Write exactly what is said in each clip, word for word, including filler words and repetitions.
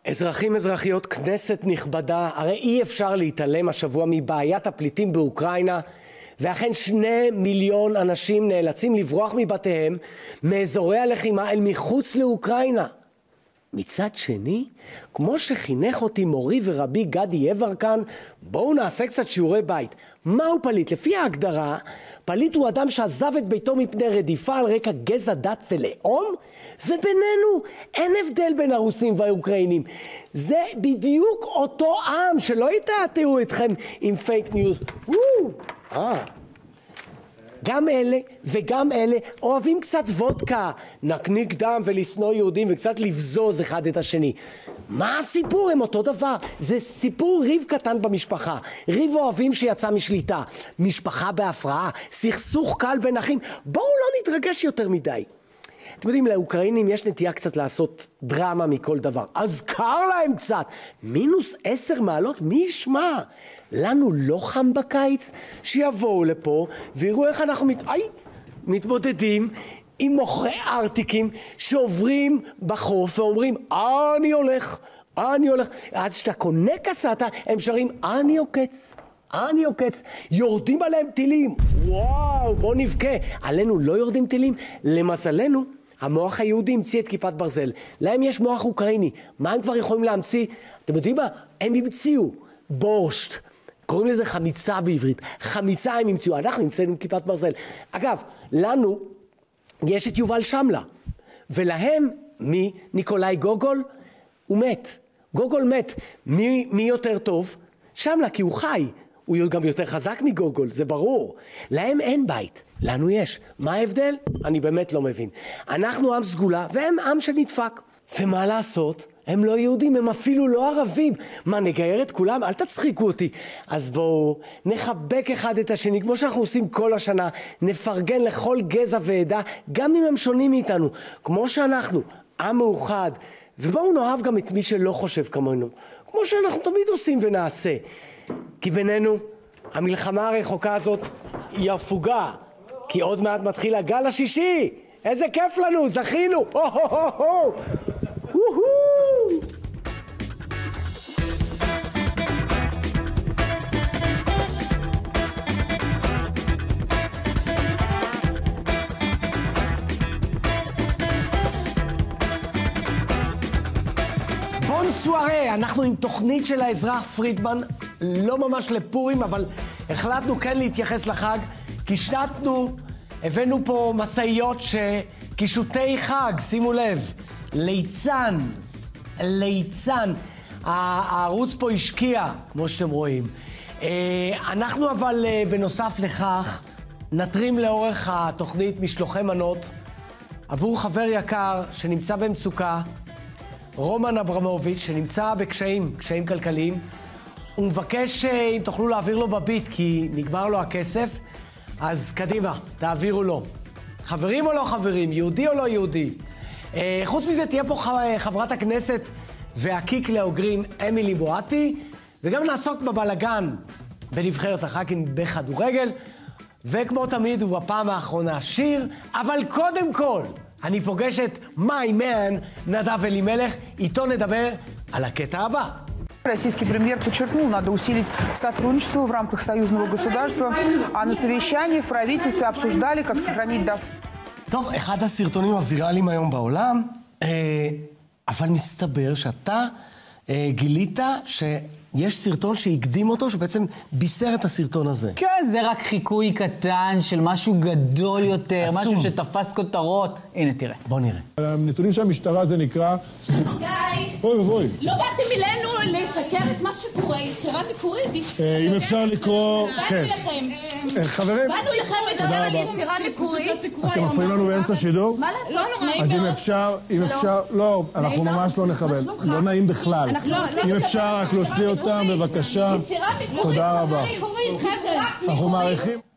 אזרחים אזרחיות, כנסת נכבדה, הרי אי אפשר להתעלם השבוע מבעיית הפליטים באוקראינה, ואכן שני מיליון אנשים נאלצים לברוח מבתיהם מאזורי הלחימה אל מחוץ לאוקראינה. מצד שני, כמו שחינך אותי מורי ורבי גדי יברקן, בואו נעשה קצת שיעורי בית. מהו פליט? לפי ההגדרה, פליט הוא אדם שעזב את ביתו מפני רדיפה על רקע גזע, דת ולאום, ובינינו אין הבדל בין הרוסים והאוקראינים. זה בדיוק אותו עם, שלא יתעתעו אתכם עם פייק ניוז. אה... גם אלה וגם אלה אוהבים קצת וודקה, נקניק דם ולשנוא יהודים וקצת לבזוז אחד את השני. מה הסיפור? הם אותו דבר. זה סיפור ריב קטן במשפחה, ריב אוהבים שיצא משליטה, משפחה בהפרעה, סכסוך קל בין אחים. בואו לא נתרגש יותר מדי. אתם יודעים, לאוקראינים יש נטייה קצת לעשות דרמה מכל דבר. אז קר להם קצת. מינוס עשר מעלות, מי ישמע? לנו לא חם בקיץ? שיבואו לפה ויראו איך אנחנו מת... אי, מתמודדים עם מוכרי ארטיקים שעוברים בחוף ואומרים, אני הולך, אני הולך. אז שאתה קונה קסטה, הם שרים, אני עוקץ. אני עוקץ, יורדים עליהם טילים, וואו, בוא נבכה. עלינו לא יורדים טילים, למזלנו, המוח היהודי המציא את כיפת ברזל, להם יש מוח אוקראיני, מה הם כבר יכולים להמציא? אתם יודעים מה? הם המציאו בורשט, קוראים לזה חמיצה בעברית, חמיצה הם המציאו, אנחנו המצאנו כיפת ברזל. אגב, לנו יש את יובל שמלה, ולהם, מי? ניקולאי גוגול, הוא מת, גוגול מת, מי, מי יותר טוב? שמלה, כי הוא חי. הוא גם יותר חזק מגוגול, זה ברור. להם אין בית, לנו יש. מה ההבדל? אני באמת לא מבין. אנחנו עם סגולה והם עם שנדפק. ומה לעשות? הם לא יהודים, הם אפילו לא ערבים. מה, נגייר את כולם? אל תצחיקו אותי. אז בואו נחבק אחד את השני, כמו שאנחנו עושים כל השנה. נפרגן לכל גזע ועדה, גם אם הם שונים מאיתנו. כמו שאנחנו, עם מאוחד. ובואו נאהב גם את מי שלא חושב כמונו. כמו שאנחנו תמיד עושים ונעשה. כי בינינו, המלחמה הרחוקה הזאת היא הפוגה, כי עוד מעט מתחיל הגל השישי. איזה כיף לנו, זכינו. הו-הו-הו-הו. וואו. בונסוארה, אנחנו עם תוכנית של האזרח פרידמן, לא ממש לפורים, אבל החלטנו כן להתייחס לחג, כי שנתנו, הבאנו פה מסעיות שקישוטי חג, שימו לב, ליצן, ליצן, הערוץ פה השקיע, כמו שאתם רואים. אנחנו אבל בנוסף לכך, נטרים לאורך התוכנית משלוחי מנות, עבור חבר יקר שנמצא במצוקה, רומן אברמוביץ', שנמצא בקשיים, קשיים כלכליים. הוא מבקש אם תוכלו להעביר לו בביט, כי נגמר לו הכסף, אז קדימה, תעבירו לו. חברים או לא חברים, יהודי או לא יהודי. אה, חוץ מזה תהיה פה חברת הכנסת והקיק לאוגרים אמילי בואטי, וגם נעסוק בבלגן בנבחרת הח"כים בכדורגל, וכמו תמיד ובפעם האחרונה שיר, אבל קודם כל אני פוגש את my man נדב אלימלך, איתו נדבר על הקטע הבא. Российский премьер подчеркнул, надо усилить сотрудничество в рамках союзного государства, а на совещании в правительстве обсуждали, как сохранить доступ. טוב, אחד הסרטונים הוויראליים היום בעולם, אבל מסתבר שאתה גילית שיש סרטון שהקדים אותו, שבעצם בישר את הסרטון הזה. כן, זה רק חיקוי קטן של משהו גדול יותר, עצום. משהו שתפס כותרות. הנה, תראה. בוא נראה. הנתונים של המשטרה זה נקרא... גיא! אוי ובוי. לא באתם אלינו לסקר את מה שקורה, יצירה מקורית. אם אפשר לקרוא... באנו לכם. חברים. באנו לכם לדבר על יצירה מקורית. אתם מפריעים לנו באמצע שידור? מה לעשות? נעים אז אם מאוד. אפשר, אם אפשר... לא, אנחנו ממש לא נכבד. לא נעים בכלל. אם אפשר רק להוציא אותם, בבקשה. יצירה מקורית. תודה רבה. מקורית, חבר'ה. אנחנו מעריכים...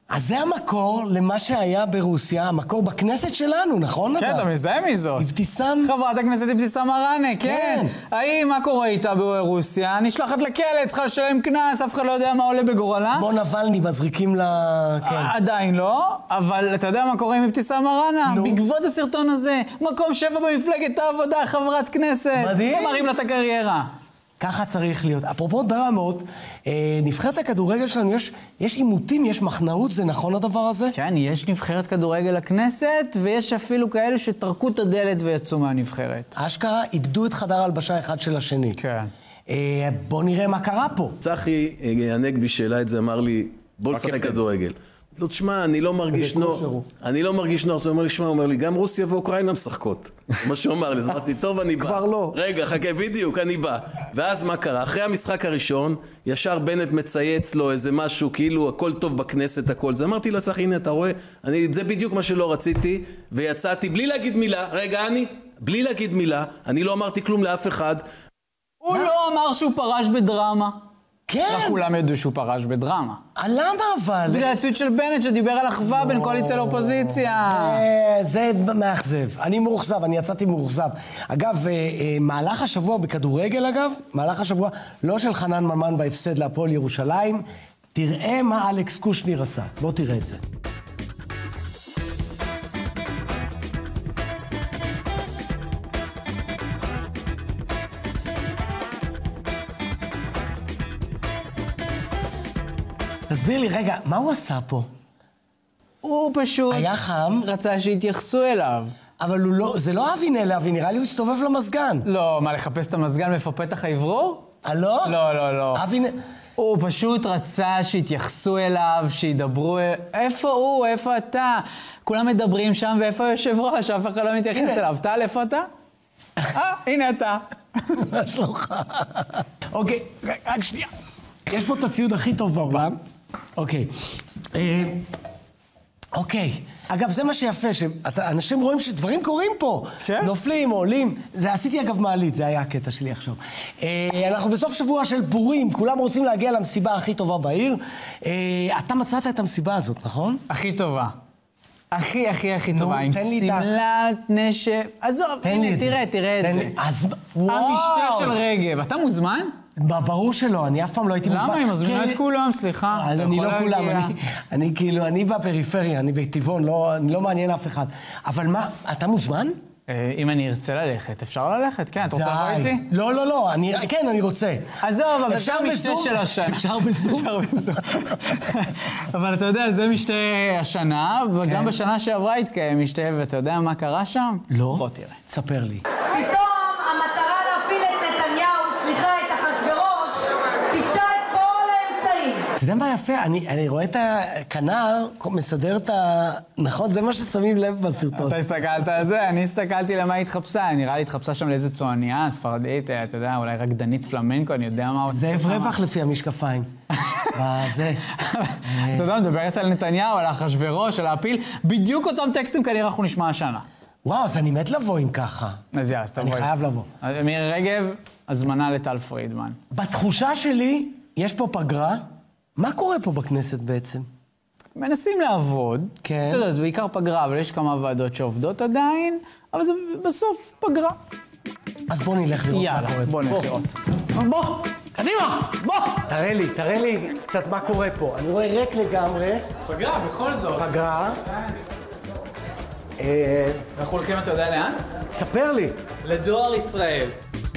אז זה המקור למה שהיה ברוסיה, המקור בכנסת שלנו, נכון? כן, אתה מזהה מי זאת. אבתיסאם? חברת הכנסת אבתיסאם מראענה, כן. האם, מה קורה איתה ברוסיה? נשלחת לכלא, צריכה לשלם קנס, אף אחד לא יודע מה עולה בגורלה. כמו נבלני, מזריקים לה... עדיין לא, אבל אתה יודע מה קורה עם אבתיסאם מראענה? בעקבות הסרטון הזה, מקום שבע במפלגת העבודה, חברת כנסת. מדהים. זה מרים לה את הקריירה. ככה צריך להיות. אפרופו דרמות, נבחרת הכדורגל שלנו, יש, יש עימותים, יש מחנאות, זה נכון הדבר הזה? כן, יש נבחרת כדורגל לכנסת, ויש אפילו כאלה שטרקו את הדלת ויצאו מהנבחרת. אשכרה איבדו את חדר הלבשה אחד של השני. כן. בוא נראה מה קרה פה. צחי הנגבי שאלה את זה, אמר לי, בוא לשחק כדורגל. לא, תשמע, אני לא מרגיש נוח. אני לא מרגיש נוח. זה אומר לי, שמע, הוא אומר לי, גם רוסיה ואוקראינה משחקות. מה שהוא אמר לי, אז אמרתי, טוב, אני בא. כבר לא. רגע, חכה, בדיוק, אני בא. ואז מה קרה? אחרי המשחק הראשון, ישר בנט מצייץ לו איזה משהו, כאילו, הכל טוב בכנסת, הכל. זה אמרתי לצחי, הנה, אתה רואה, אני, זה בדיוק מה שלא רציתי, ויצאתי בלי להגיד מילה. רגע, אני, בלי להגיד מילה, אני לא אמרתי כלום לאף אחד. הוא לא אמר שהוא פרש בדרמה. כן. רק כולם ידעו שהוא פרש בדרמה. למה אבל? בגלל הציוץ של בנט שדיבר על אחווה בין קואליציה לאופוזיציה. זה מאכזב. אני מאוכזב, אני יצאתי מאוכזב. אגב, מהלך השבוע בכדורגל, אגב, מהלך השבוע לא של חנן ממן בהפסד להפועל ירושלים, תראה מה אלכס קושניר עשה. בוא תראה את זה. תסביר לי, רגע, מה הוא עשה פה? הוא פשוט... היה חם? רצה שיתייחסו אליו. אבל הוא לא, זה לא אבי נאלבי, נראה לי הוא הסתובב למסגן. לא, מה, לחפש את המסגן בפתח האוורור? אה, לא? לא, לא, לא. אבי נ... הוא פשוט רצה שיתייחסו אליו, שידברו... איפה הוא? איפה אתה? כולם מדברים שם, ואיפה היושב ראש? אף אחד לא מתייחס אליו. טל, איפה אתה? אה, הנה אתה. מה שלומך? אוקיי, רק שנייה. יש פה את הציוד הכי טוב בעולם. אוקיי. אוקיי. אגב, זה מה שיפה, שאנשים רואים שדברים קורים פה. כן? נופלים, עולים. זה עשיתי אגב מעלית, זה היה הקטע שלי עכשיו. אנחנו בסוף שבוע של פורים, כולם רוצים להגיע למסיבה הכי טובה בעיר. אתה מצאת את המסיבה הזאת, נכון? הכי טובה. הכי, הכי, הכי טובה. עם סמלת נשף. עזוב, הנה, תראה, תראה את זה. המשתה של רגב. אתה מוזמן? ברור שלא, אני אף פעם לא הייתי מוזמן. למה? היא מזמינה את כולם, סליחה. אני לא כולם, אני כאילו, אני בפריפריה, אני בטבעון, אני לא מעניין אף אחד. אבל מה, אתה מוזמן? אם אני ארצה ללכת, אפשר ללכת, כן, אתה רוצה לבוא איתי? לא, לא, לא, כן, אני רוצה. עזוב, אבל זה משתה של השנה. אפשר בזום? אפשר בזום. אבל אתה יודע, זה משתה השנה, וגם בשנה שעברה התקיים משתה, ואתה יודע מה קרה שם? לא. בוא תראה. תספר לי. פתאום המטרה להפיל את נתניהו, סליחה, את אחשוורוש, קידשה את כל האמצעים. אתה יודע מה יפה? אני, אני רואה את הכנר, מסדר את ה... נכון? זה מה ששמים לב בסרטון. אתה הסתכלת על זה, אני הסתכלתי למה היא התחפשה. נראה לי התחפשה שם לאיזה צועניה, ספרדית, אתה יודע, אולי רקדנית פלמנקו, אני יודע מה עושה. זה רווח לפי המשקפיים. זה. אתה יודע, מדברת על נתניהו, על אחשוורוש, על להפיל. בדיוק אותם טקסטים כנראה אנחנו נשמע השנה. וואו, אז אני מת לבוא אם ככה. אז יאללה, אז תבואי. אני חייב לבוא. מירי רגב, הזמנה לטל פרידמן. בתחושה שלי, יש פה פגרה. מה קורה פה בכנסת בעצם? מנסים לעבוד. כן. אתה יודע, זה בעיקר פגרה, אבל יש כמה ועדות שעובדות עדיין, אבל זה בסוף פגרה. אז בוא נלך לראות יאללה, מה קורה פה. בוא נלך לראות. בוא, קדימה, בוא! תראה לי, תראה לי קצת מה קורה פה. אני רואה ריק לגמרי. פגרה, בכל זאת. פגרה. אנחנו הולכים, אתה יודע לאן? ספר לי. לדואר ישראל.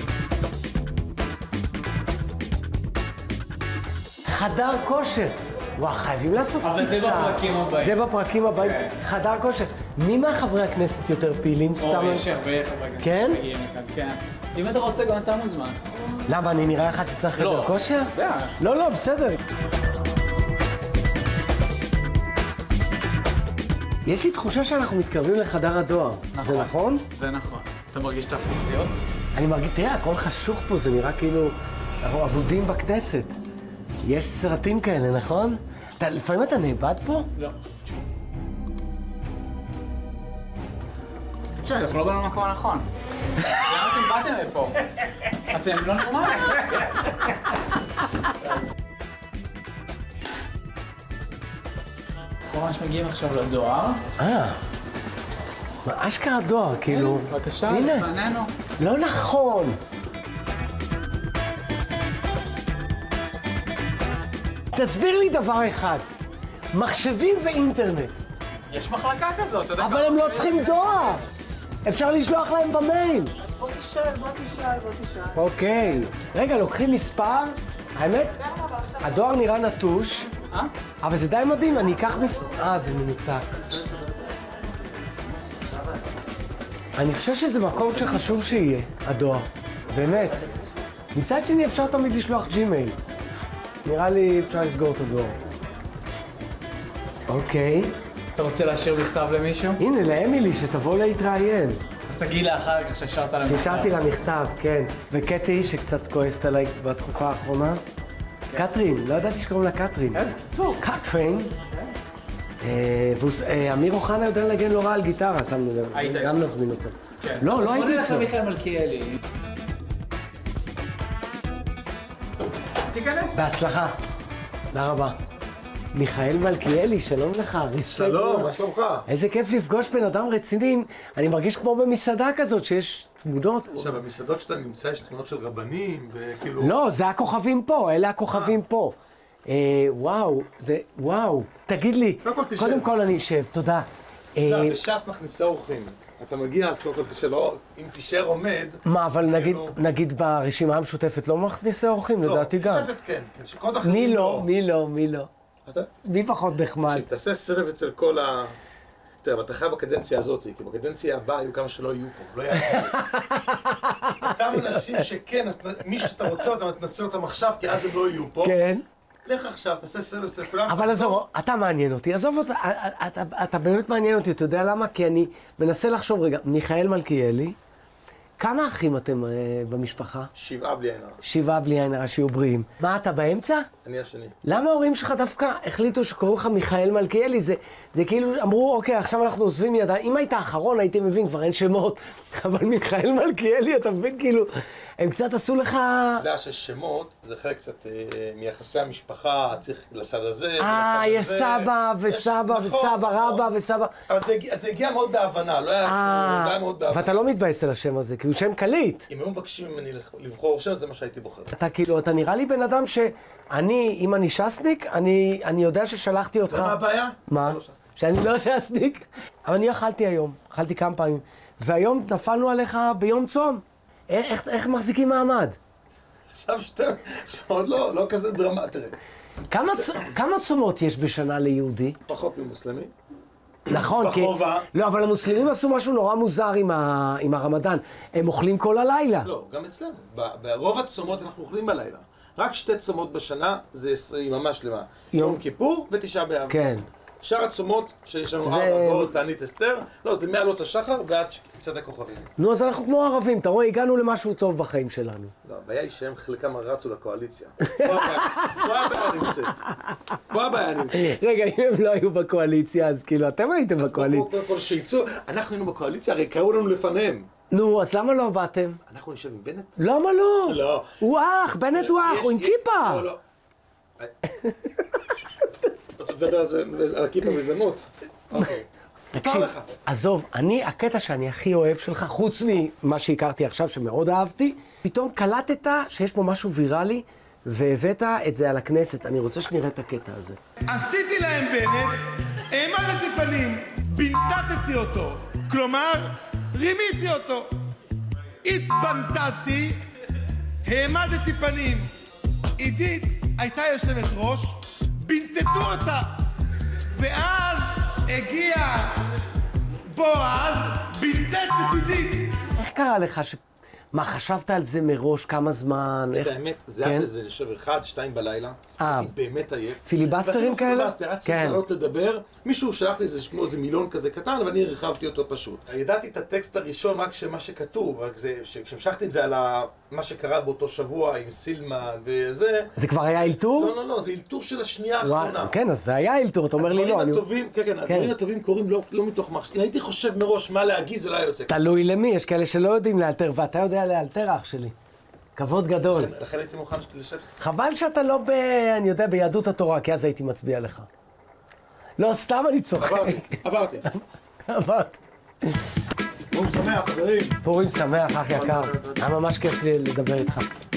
חדר כושר. וואו, חייבים לעשות קפיצה. אבל זה בפרקים הבאים. זה בפרקים הבאים. חדר כושר. מי מהחברי הכנסת יותר פעילים? סתם... או, יש הרבה חברי הכנסת. כן? כן. אם אתה רוצה, גם אתה מוזמן. למה, אני נראה אחד שצריך חדר כושר? לא, לא, בסדר. יש לי תחושה שאנחנו מתקרבים לחדר הדואר. זה נכון? זה נכון. אתה מרגיש את האפופיות? אני מרגיש, תראה, הכל חשוך פה, זה נראה כאילו... אנחנו עבודים בכנסת. יש סרטים כאלה, נכון? אתה, לפעמים אתה נאבד פה? לא. תקשיב, אנחנו לא באנו למקום הנכון. למה אתם באתם לפה? אתם לא נורמליים. ממש מגיעים עכשיו לדואר. אה, מה אשכרה דואר, כאילו... בבקשה, הנה. לפנינו. לא נכון. תסביר לי דבר אחד, מחשבים ואינטרנט, יש מחלקה כזאת, אתה יודע. אבל הם לא צריכים דואר. אפשר לשלוח להם במייל. אז בוא תשאל, בוא תשאל, בוא תשאל. אוקיי. רגע, לוקחים מספר? האמת, הדואר נראה נטוש, אה? אבל זה די מדהים, אני אקח מספר... אה, זה מנותק. אני חושב שזה מקום שחשוב שיהיה, הדואר. באמת. מצד שני אפשר תמיד לשלוח ג'ימייל. נראה לי אפשר לסגור את הדואר. אוקיי. אתה רוצה להשאיר מכתב למישהו? הנה, לאמילי, שתבוא להתראיין. אז תגיד לה אחר כך שהשארת לה מכתב. שהשארתי לה מכתב, כן. וקטי, שקצת כועסת עליי בתקופה האחרונה. קטרין, לא ידעתי שקוראים לה קטרין. איזה קיצור. קטרין. ואמיר אוחנה יודע לנגן לא רע על גיטרה, שמנו לב. היית אצלו. גם נזמין אותו. לא, לא הייתי אז אצלו. בוא נלך למיכאל מלכיאלי. תיכנס. בהצלחה. תודה רבה. מיכאל מלכיאלי, שלום לך. שלום, מה שלומך? איזה כיף לפגוש בן אדם רציני. אני מרגיש כמו במסעדה כזאת, שיש תמונות. עכשיו, במסעדות שאתה נמצא יש תמונות של רבנים, וכאילו... לא, זה הכוכבים פה, אלה הכוכבים פה. אה, וואו, זה, וואו. תגיד לי, קודם כל תשב. קודם כל אני אשב, תודה. אה, אתה בש"ס מכניסה אורחים. אתה מגיע, אז קודם כל תשאל, אם תישאר עומד... מה, אבל זה נגיד, כאילו- נגיד ברשימה המשותפת לא מכניסי אורחים, לדעתי גם. לא, משותפת כן, כן, שכל אחרים מי לא, מי לא, מי לא. אתה... מי פחות נחמד? תקשיב, תעשה סבב אצל כל ה... תראה, אבל אתה חייב בקדנציה הזאת, כי בקדנציה הבאה היו כמה שלא יהיו פה, לא יהיו פה. אותם אנשים שכן, אז מי שאתה רוצה אותם, אז תנצל אותם עכשיו, כי אז הם לא יהיו פה. כן. לך עכשיו, תעשה סבב אצל כולם. אבל עזוב, אתה מעניין אותי, עזוב אותה, אתה, אתה באמת מעניין אותי, אתה יודע למה? כי אני מנסה לחשוב רגע, מיכאל מלכיאלי, כמה אחים אתם אה, במשפחה? שבעה בלי עין הרע. שבעה בלי עין הרע, שיהיו בריאים. מה, אתה באמצע? אני השני. למה ההורים שלך דווקא החליטו שקוראים לך מיכאל מלכיאלי? זה, זה כאילו אמרו, אוקיי, עכשיו אנחנו עוזבים ידיים. אם היית האחרון, הייתי מבין, כבר אין שמות. אבל מיכאל מלכיאלי, אתה מבין, כאילו, הם קצת עשו לך... אתה יודע ששמות זה חלק קצת אה, מיחסי המשפחה, צריך לצד הזה, ולצד הזה. אה, יש סבא וסבא יש- וסבא נכון, רבא נכון. וסבא. אבל זה, הגיע- זה הגיע מאוד בהבנה, לא היה שהוא, זה היה מאוד בהבנה. ואתה לא מתבאס על השם הזה, כי הוא שם קליט. אם היו מבקשים ממני לח- לבחור שם, זה מה שהייתי בוחר. אתה כאילו, אתה נראה לי בן אדם שאני, אם אני שסניק, אני, אני יודע ששלחתי אותך... מה הבעיה? מה? אתה לא שסניק. שאני לא שסניק? אבל אני אכלתי היום, אכלתי כמה פעמים. והיום נפלנו עליך ביום צום. איך, איך, איך מחזיקים מעמד? עכשיו שאתה, עכשיו עוד לא, לא כזה דרמה, תראה. כמה, צ... כמה צומות יש בשנה ליהודי? פחות ממוסלמי. נכון, כי... בחובה. לא, אבל המוסלמים עשו משהו נורא מוזר עם, ה... עם הרמדאן. הם אוכלים כל הלילה. לא, גם אצלנו. ב- ברוב הצומות אנחנו אוכלים בלילה. רק שתי צומות בשנה, זה ממש שלמה. יום. יום כיפור ותשעה באב. כן. שאר הצומות, שיש לנו זה- ארבע ועוד תענית אסתר, לא, זה מעלות השחר ועד קצת הכוכבים. נו, אז אנחנו כמו ערבים, אתה רואה, הגענו למשהו טוב בחיים שלנו. לא, הבעיה היא שהם חלקם רצו לקואליציה. פה הבעיה- פה הבעיה נמצאת. פה הבעיה נמצאת. רגע, אם הם לא היו בקואליציה, אז כאילו, אתם הייתם אז בקואליציה. קודם כל שיצאו, אנחנו היינו בקואליציה, הרי קראו לנו לפניהם. נו, אז למה לא באתם? אנחנו נשב עם בנט? למה לא? לא. הוא אח, בנט הוא אח, יש- הוא עם יש- כיפה. לא, לא. אתה תדבר על זה- על הכיפה וזנות? אוקיי. תקשיב, מותר לך. עזוב, אני, הקטע שאני הכי אוהב שלך, חוץ ממה שהכרתי עכשיו, שמאוד אהבתי, פתאום קלטת שיש פה משהו ויראלי, והבאת את זה על הכנסת. אני רוצה שנראה את הקטע הזה. עשיתי להם בנט, העמדתי פנים, בינטטתי אותו, כלומר, רימיתי אותו. התבנטטתי, העמדתי פנים. עידית הייתה יושבת ראש, בינטטו אותה, ואז הגיע בועז, בינטט את עידית. איך קרה לך ש... מה, חשבת על זה מראש? כמה זמן? את איך- האמת, זה כן? היה בזה, אני חושב, אחד, שתיים בלילה. אה. הייתי באמת עייף. פיליבסטרים ועשינו כאלה? פיליבסטר, היה צריך כן. לעלות לדבר. מישהו שלח לי איזה כמו איזה מילון כזה קטן, ואני הרחבתי אותו פשוט. ידעתי את הטקסט הראשון רק שמה שכתוב, רק זה, כשהמשכתי את זה על ה- מה שקרה באותו שבוע עם סילמן וזה... זה כבר היה אלתור? לא, לא, לא, זה אלתור של השנייה האחרונה. וואו, כן, אז זה היה אלתור, אתה אומר לי לא. הדברים אני- הטובים, כן, כן, הדברים הטובים קורים לא לא מתוך מחשב. אם הייתי חושב מראש מה להגיד, זה לא היה יוצא. תלוי למי, יש כאלה שלא יודעים לאלתר, ואתה יודע לאלתר, אח שלי. כבוד גדול. לכן- לכן הייתי מוכן לשבת איתך. חבל שאתה לא ב... אני יודע, ביהדות התורה, כי אז הייתי מצביע לך. לא, סתם אני צוחק. עברתי. עברתי. פורים שמח, חברים. פורים שמח, אח יקר. היה ממש כיף לי לדבר איתך.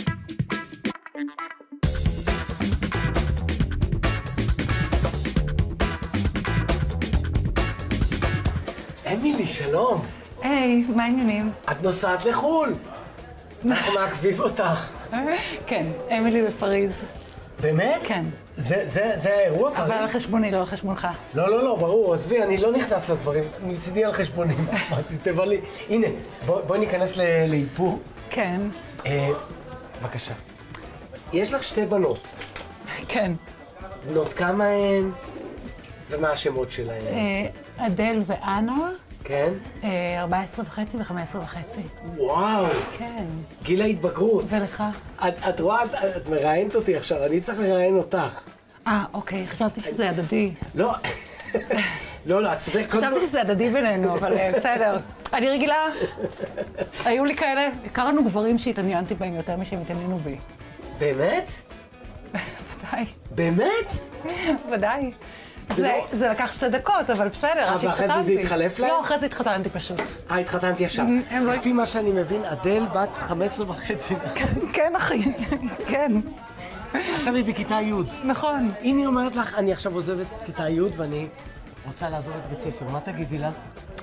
אמילי, שלום. היי, מה העניינים? את נוסעת לחו"ל. אנחנו מעכבים אותך. כן, אמילי בפריז. באמת? כן. זה, זה, זה האירוע פריז? אבל על חשבוני, לא על חשבונך. לא, לא, לא, ברור, עזבי, אני לא נכנס לדברים. מצידי על חשבוני. תבלי. הנה, בוא, בואי ניכנס ל- לאיפור. כן. אה, בבקשה. יש לך שתי בנות. כן. בנות כמה הן? ומה השמות שלהן? אה, אדל ואנה, כן? אה, ארבע עשרה וחצי וחמש עשרה וחצי. וואו. כן. גיל ההתבגרות. ולך? את, את רואה, את, את מראיינת אותי עכשיו, אני צריך לראיין אותך. אה, אוקיי, חשבתי שזה הדדי. לא, לא, לא, את צודק. חשבתי שזה הדדי בינינו, אבל אה, בסדר. אני רגילה. היו לי כאלה. הכרנו גברים שהתעניינתי בהם יותר משהם התעניינו בי. באמת? ודאי. באמת? ודאי. זה, זה לקח שתי דקות, אבל בסדר, עד שהתחתנתי. אבל אחרי זה זה התחלף להם? לא, אחרי זה התחתנתי פשוט. אה, התחתנתי ישר. הם לא... לפי מה שאני מבין, אדל בת חמש עשרה וחצי. כן, אחי, כן. עכשיו היא בכיתה י'. נכון. אם היא אומרת לך, אני עכשיו עוזבת כיתה י' ואני רוצה לעזוב את בית ספר, מה תגידי לה?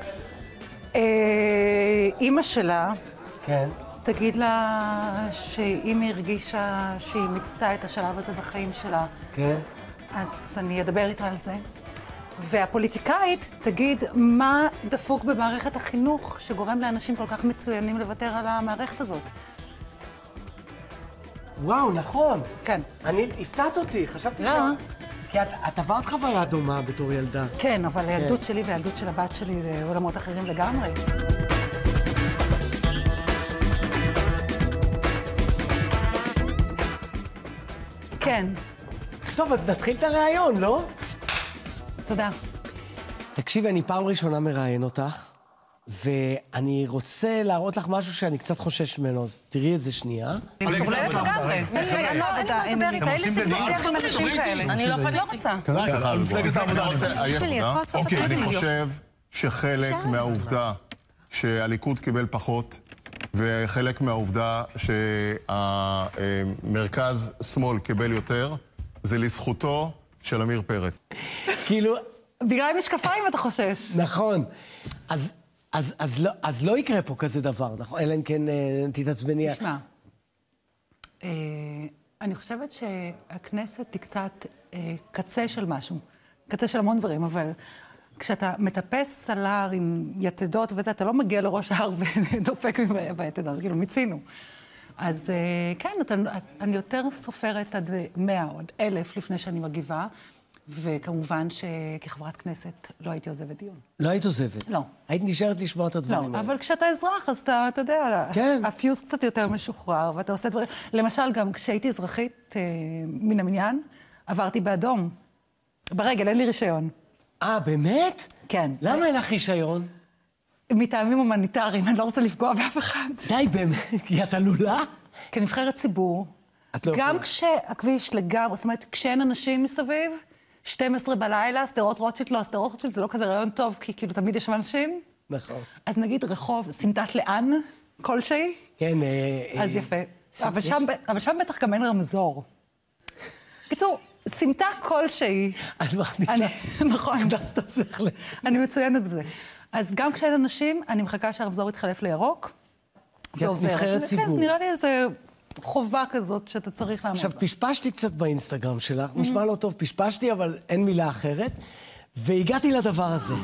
אימא שלה, כן. תגיד לה שאם היא הרגישה שהיא מיצתה את השלב הזה בחיים שלה, כן. אז אני אדבר איתה על זה. והפוליטיקאית תגיד מה דפוק במערכת החינוך שגורם לאנשים כל כך מצוינים לוותר על המערכת הזאת. וואו, נכון. כן. אני, הפתעת אותי, חשבתי לא. ש... כי את, את עברת חוויה דומה בתור ילדה. כן, אבל הילדות שלי והילדות של הבת שלי זה עולמות אחרים לגמרי. כן. טוב, אז נתחיל את הרעיון, לא? תודה. תקשיבי, אני פעם ראשונה מראיין אותך, ואני רוצה להראות לך משהו שאני קצת חושש ממנו, אז תראי את זה שנייה. אני מטורללת לגמרי. אני לא יודעת, אמילי. אין לי שיח עם אנשים כאלה. אני לא רוצה. מפלגת העבודה רוצה... אוקיי, אני חושב שחלק מהעובדה שהליכוד קיבל פחות, וחלק מהעובדה שהמרכז שמאל קיבל יותר, זה לזכותו של עמיר פרץ. כאילו... בגלל משקפיים אתה חושש. נכון. אז, אז, אז, לא, אז לא יקרה פה כזה דבר, נכון? אלא אם כן תתעצבני. תשמע, אה, אני חושבת שהכנסת היא קצת אה, קצה של משהו. קצה של המון דברים, אבל כשאתה מטפס על ההר עם יתדות וזה, אתה לא מגיע לראש ההר ודופק ביתדות, כאילו, מיצינו. אז אה, כן, אתה, אני יותר סופרת עד מאה או עד אלף לפני שאני מגיבה, וכמובן שכחברת כנסת לא הייתי עוזבת דיון. לא היית עוזבת? לא. היית נשארת לשמוע את הדברים האלה. לא, אבל כשאתה אזרח, אז אתה, אתה יודע, כן. הפיוס קצת יותר משוחרר, ואתה עושה דברים... למשל, גם כשהייתי אזרחית אה, מן המניין, עברתי באדום. ברגל, אין לי רישיון. אה, באמת? כן. למה אין לך רישיון? מטעמים הומניטריים, אני לא רוצה לפגוע באף אחד. די, באמת, כי את עלולה? כנבחרת ציבור, את לא גם יכולה. כשהכביש לגמרי, זאת אומרת, כשאין אנשים מסביב, שתים עשרה בלילה, סדרות רוטשילד, לא, סדרות רוטשילד זה לא כזה רעיון טוב, כי כאילו תמיד יש שם אנשים. נכון. אז נגיד רחוב, סמטת לאן, כלשהי. כן, אה... אז יפה. סם- אבל יש- שם, אבל שם בטח גם אין רמזור. קיצור, סמטה כלשהי. את מכניסה... אני- נכון. הכנסת את עצמך ל... אני מצוינת בזה. אז גם כשאין אנשים, אני מחכה שהרמזור יתחלף לירוק. כי את ועוברת. נבחרת זה- ציבור. כן, זה נראה לי איזה חובה כזאת שאתה צריך לעמוד עכשיו, בה. פשפשתי קצת באינסטגרם שלך, נשמע לא טוב, פשפשתי, אבל אין מילה אחרת, והגעתי לדבר הזה.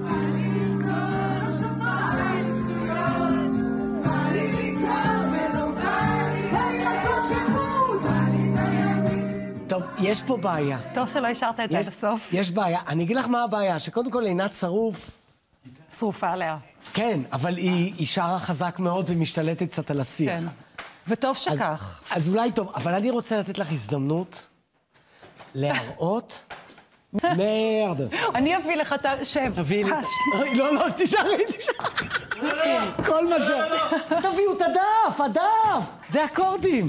טוב, יש פה בעיה. טוב שלא השארת את זה עד יש- הסוף. יש בעיה. אני אגיד לך מה הבעיה, שקודם כל עינת שרוף, שרופה עליה. כן, אבל היא היא שרה חזק מאוד ומשתלטת קצת על השיח. כן. וטוב אז- שכך. אז אולי טוב, אבל אני רוצה לתת לך הזדמנות להראות... מרד. אני אביא לך את ה... שב. תביאי לי את פש. ה... אוי, לא, לא, תשארי, תשארי. כל מה ש... תביאו את הדף, הדף! זה אקורדים.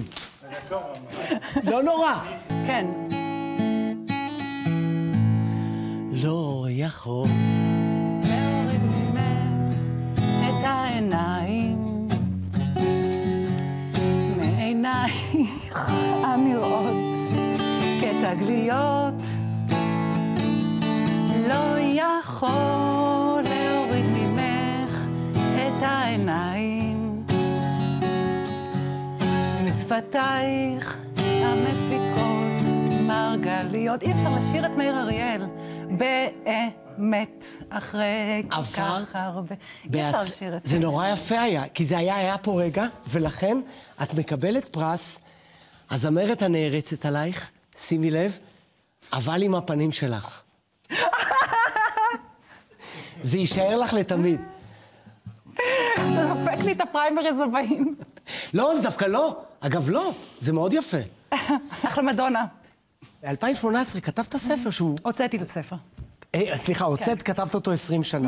לא נורא. כן. לא יכול להוריד ממך את העיניים מעינייך הנראות כתגליות לא יכול להוריד ממך את העיניים משפתייך המפיקות מרגליות. אי אפשר לשיר את מאיר אריאל באמת אחרי כל כך הרבה. אי אפשר לשיר את זה. זה נורא יפה היה, כי זה היה, היה פה רגע, ולכן את מקבלת פרס, הזמרת הנערצת עלייך, שימי לב, אבל עם הפנים שלך. זה יישאר לך לתמיד. אתה דופק לי את הפריימריז הבאים. לא, זה דווקא לא. אגב, לא. זה מאוד יפה. אחלה מדונה. ב-אלפיים שמונה עשרה כתבת ספר שהוא... הוצאתי את הספר. סליחה, הוצאת, כתבת אותו עשרים שנה.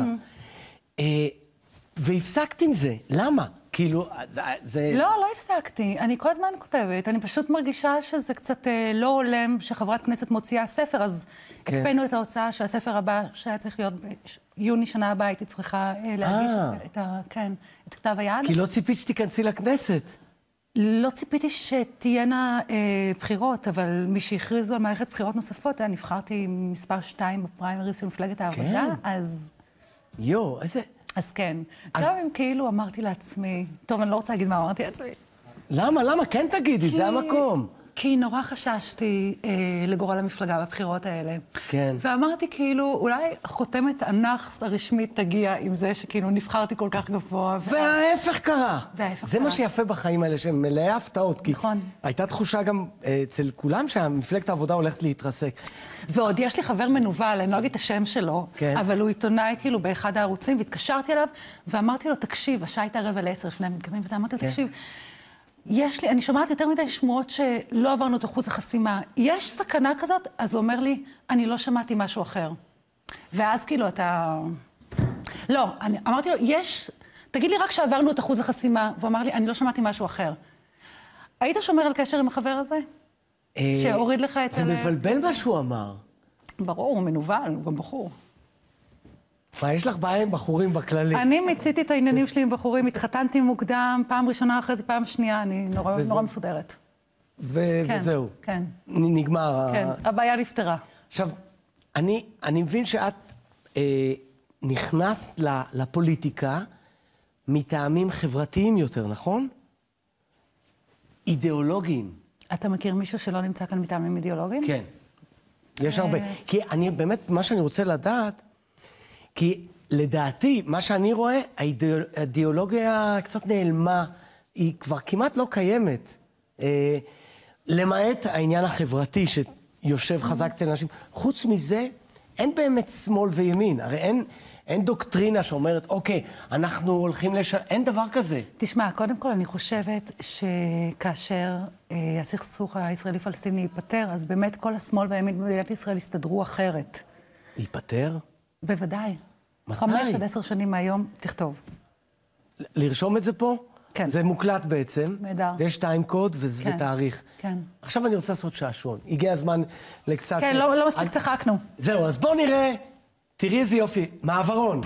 והפסקת עם זה. למה? כאילו, זה... לא, לא הפסקתי. אני כל הזמן כותבת. אני פשוט מרגישה שזה קצת לא הולם שחברת כנסת מוציאה ספר, אז הקפאנו את ההוצאה של הספר הבא, שהיה צריך להיות ביוני שנה הבאה, הייתי צריכה להגיש את ה... כן, את כתב היד. כי לא ציפית שתיכנסי לכנסת. לא ציפיתי שתהיינה בחירות, אבל מי שהכריזו על מערכת בחירות נוספות, נבחרתי מספר שתיים בפריימריז של מפלגת העבודה, אז... יו, איזה... אז כן. גם אם כאילו אמרתי לעצמי, טוב, אני לא רוצה להגיד מה אמרתי לעצמי. למה? למה? כן תגידי, זה המקום. כי נורא חששתי אה, לגורל המפלגה בבחירות האלה. כן. ואמרתי כאילו, אולי חותמת הנאחס הרשמית תגיע עם זה שכאילו נבחרתי כל כך גבוה. וההפך קרה. וההפך זה קרה. מה שיפה בחיים האלה, שהם מלאי הפתעות. נכון. הייתה תחושה גם אצל כולם שהמפלגת העבודה הולכת להתרסק. ועוד יש לי חבר מנוול, אני לא אגיד את השם שלו, כן. אבל הוא עיתונאי כאילו באחד הערוצים, והתקשרתי אליו, ואמרתי לו, תקשיב, השעה הייתה רבע לעשר לפני המדגמים, וזה אמרתי לו, כן. תקשיב, יש לי, אני שומעת יותר מדי שמועות שלא עברנו את אחוז החסימה. יש סכנה כזאת? אז הוא אומר לי, אני לא שמעתי משהו אחר. ואז כאילו אתה... לא, אני אמרתי לו, יש... תגיד לי רק שעברנו את אחוז החסימה. והוא אמר לי, אני לא שמעתי משהו אחר. היית שומר על קשר עם החבר הזה? שהוריד לך את... זה מבלבל מה שהוא אמר. ברור, הוא מנוול, הוא גם בחור. מה, יש לך בעיה עם בחורים בכללי? אני מיציתי את העניינים שלי עם בחורים, התחתנתי מוקדם, פעם ראשונה אחרי זה, פעם שנייה, אני נורא מסודרת. וזהו. כן. נגמר. כן, הבעיה נפתרה. עכשיו, אני מבין שאת נכנסת לפוליטיקה מטעמים חברתיים יותר, נכון? אידיאולוגיים. אתה מכיר מישהו שלא נמצא כאן מטעמים אידיאולוגיים? כן. יש הרבה. כי אני באמת, מה שאני רוצה לדעת, כי לדעתי, מה שאני רואה, האידיאולוגיה קצת נעלמה, היא כבר כמעט לא קיימת. אה, למעט העניין החברתי שיושב חזק אצל אנשים. חוץ מזה, אין באמת שמאל וימין. הרי אין, אין דוקטרינה שאומרת, אוקיי, אנחנו הולכים לש... אין דבר כזה. תשמע, קודם כל אני חושבת שכאשר אה, הסכסוך הישראלי-פלסטיני ייפטר, אז באמת כל השמאל והימין במדינת ישראל יסתדרו אחרת. ייפטר? בוודאי. מתי? חמש עד עשר שנים מהיום, תכתוב. לרשום את זה פה? כן. זה מוקלט בעצם. נהדר. ויש טיים קוד וזה כן. תאריך. כן. עכשיו אני רוצה לעשות שעשועון. הגיע הזמן לקצת... כן, לא, לא מספיק צחקנו. זהו, אז בואו נראה. תראי איזה יופי. מעברון.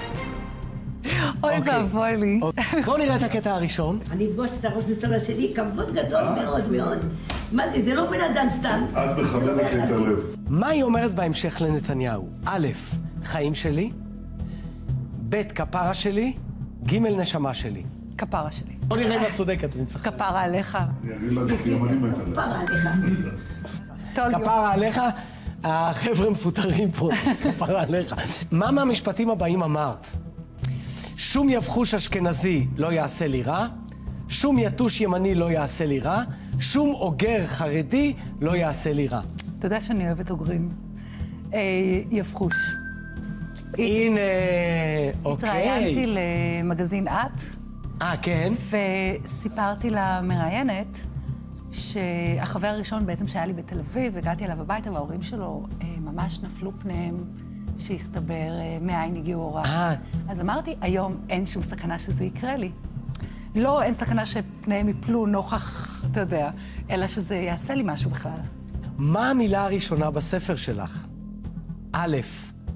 אוי ואבוי לי. בואו נראה את הקטע הראשון. אני אפגוש את הראש ממשלה שלי, כבוד גדול מאוד מאוד. מה זה, זה לא בן אדם סתם. את מחממת לי את הלב. מה היא אומרת בהמשך לנתניהו? א', חיים שלי, ב', כפרה שלי, ג', נשמה שלי. כפרה שלי. בוא נראה אם את צודקת, אני צריך... כפרה עליך. אני אגיד לה, כי גם אני מת עליך. כפרה עליך. כפרה עליך, החבר'ה מפוטרים פה, כפרה עליך. מה מהמשפטים הבאים אמרת? שום יבחוש אשכנזי לא יעשה לי רע, שום יתוש ימני לא יעשה לי רע, שום אוגר חרדי לא יעשה לי רע. אתה יודע שאני אוהבת אוגרים. יבחוש. הנה, אוקיי. התראיינתי למגזין את. אה, כן? וסיפרתי למראיינת שהחבר הראשון בעצם שהיה לי בתל אביב, הגעתי אליו הביתה וההורים שלו ממש נפלו פניהם שהסתבר מאין הגיעו הוריו. אז אמרתי, היום אין שום סכנה שזה יקרה לי. לא, אין סכנה שפניהם יפלו נוכח, אתה יודע, אלא שזה יעשה לי משהו בכלל. מה המילה הראשונה בספר שלך? א',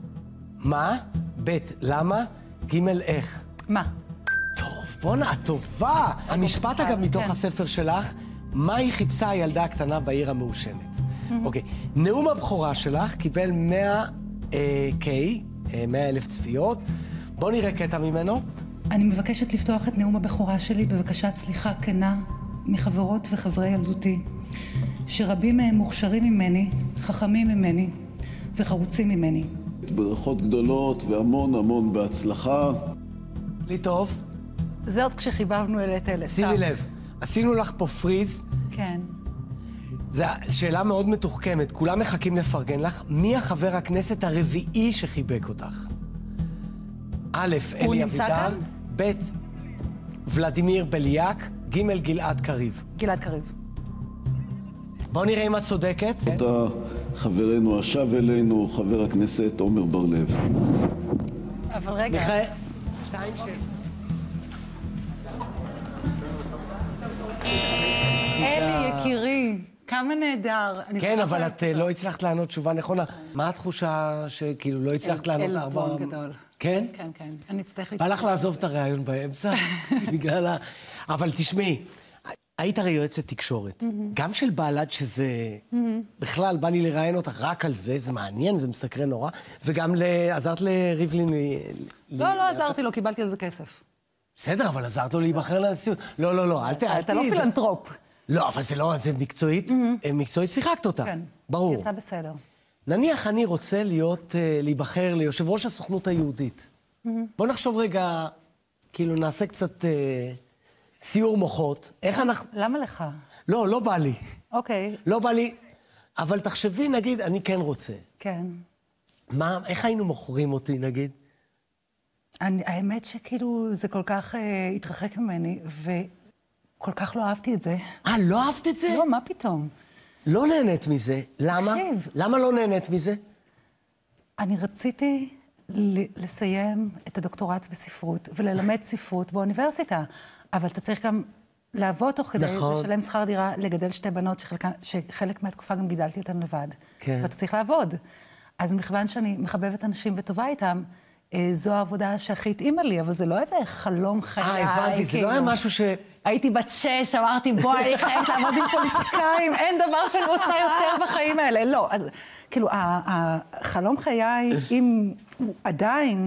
מה? ב', למה? ג', איך. מה? טוב, בוא'נה, את טובה. המשפט, אגב, מתוך הספר שלך, מה היא חיפשה הילדה הקטנה בעיר המעושנת. אוקיי, נאום הבכורה שלך קיבל מאה קיי, מאה אלף צפיות. בואו נראה קטע ממנו. אני מבקשת לפתוח את נאום הבכורה שלי בבקשת סליחה כנה מחברות וחברי ילדותי, שרבים מהם מוכשרים ממני, חכמים ממני וחרוצים ממני. ברכות גדולות והמון המון בהצלחה. לי טוב. זה עוד כשחיבבנו אלה את אלה. שימי לב, עשינו לך פה פריז. כן. זו שאלה מאוד מתוחכמת, כולם מחכים לפרגן לך. מי החבר הכנסת הרביעי שחיבק אותך? א', אלי אבידר, ב', ולדימיר בליאק, ג', גלעד קריב. גלעד קריב. בואו נראה אם את צודקת. תודה חברנו השב אלינו, חבר הכנסת עומר בר-לב. אבל רגע. מיכאל, שתיים שש. אלי יקירי, כמה נהדר. כן, אבל את לא הצלחת לענות תשובה נכונה. מה התחושה שכאילו לא הצלחת לענות ארבע... אלבון גדול. כן? כן, כן. אני אצטרך בא לך לעזוב את הרעיון באמצע? בגלל ה... אבל תשמעי, היית הרי יועצת תקשורת. גם של בל"ד, שזה... בכלל, בא לי לראיין אותך רק על זה, זה מעניין, זה מסקרן נורא, וגם עזרת לריבלין... לא, לא עזרתי לו, קיבלתי על זה כסף. בסדר, אבל עזרת לו להיבחר לנשיאות. לא, לא, לא, אל תהיה... אתה לא פילנטרופ. לא, אבל זה לא, זה מקצועית, מקצועית שיחקת אותה. כן. ברור. יצא בסדר. נניח אני רוצה להיות, להיבחר ליושב ראש הסוכנות היהודית. בוא נחשוב רגע, כאילו נעשה קצת סיור מוחות. איך אנחנו... למה לך? לא, לא בא לי. אוקיי. לא בא לי, אבל תחשבי, נגיד, אני כן רוצה. כן. מה, איך היינו מוכרים אותי, נגיד? אני, האמת שכאילו זה כל כך uh, התרחק ממני, וכל כך לא אהבתי את זה. אה, לא אהבת את זה? לא, מה פתאום? לא נהנית מזה. למה? תקשיב. למה לא נהנית מזה? אני רציתי לסיים את הדוקטורט בספרות, וללמד ספרות באוניברסיטה, אבל אתה צריך גם לעבוד תוך כדי נכון. לשלם שכר דירה, לגדל שתי בנות, שחלק, שחלק מהתקופה גם גידלתי אותן לבד. כן. ואתה צריך לעבוד. אז מכיוון שאני מחבבת אנשים וטובה איתם, זו העבודה שהכי התאימה לי, אבל זה לא איזה חלום חיי. אה, הבנתי, זה לא היה משהו ש... הייתי בת שש, אמרתי, בואי, אני חייבת לעבוד עם פוליטיקאים, אין דבר שאני רוצה יותר בחיים האלה. לא, אז כאילו, החלום חיי, אם הוא עדיין